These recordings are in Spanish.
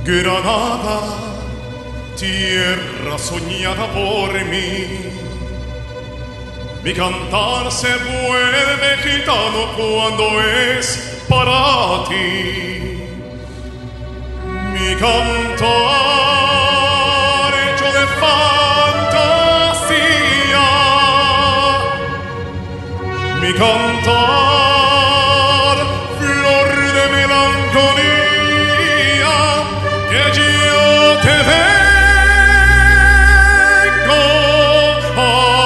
Granada, tierra soñada por mí, mi cantar se vuelve gitano cuando es para ti. Mi cantar hecho de fantasía, mi cantar flor de melancolía, que yo te vengo a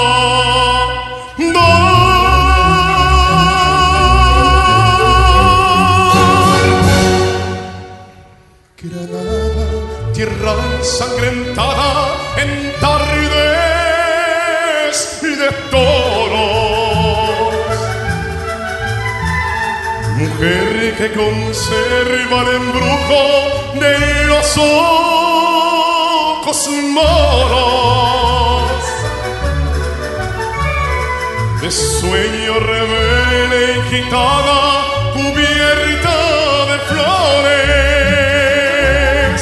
dar. Granada, tierra ensangrentada en tardes de toros, mujer que conserva el embrujo de los ojos moros, de sueño rebelde y gitana cubierta de flores,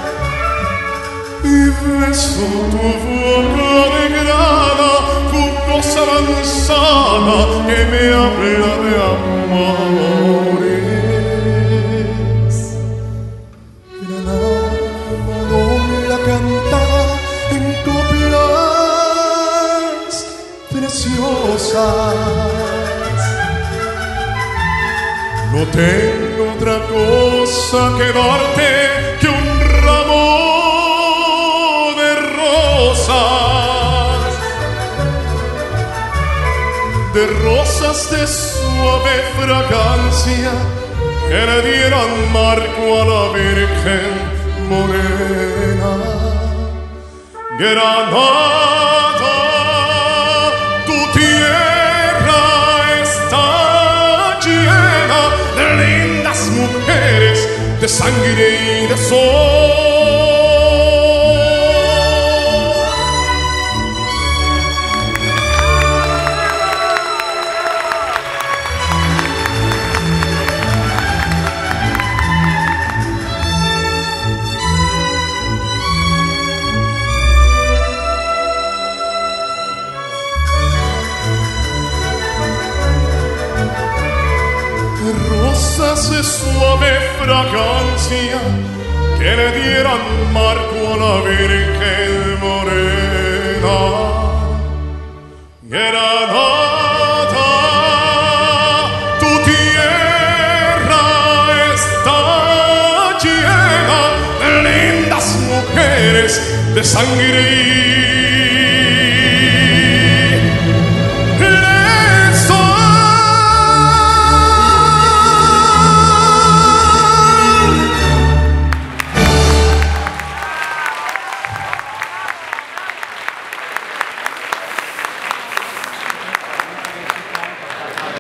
y beso tu boca negrada, tu voz avanzada que me habla de amores. Granada, la cantada en coplas preciosas. No tengo otra cosa que darte que un ramo de rosas, de rosas de suave fragancia que le dieran marco a la Virgen morena. Granada, tu tierra está llena de lindas mujeres, de sangre y de sol. Rosas de suave fragancia que le dieran marco a la Virgen morena. Granada, tu tierra está llena de lindas mujeres, de sangre y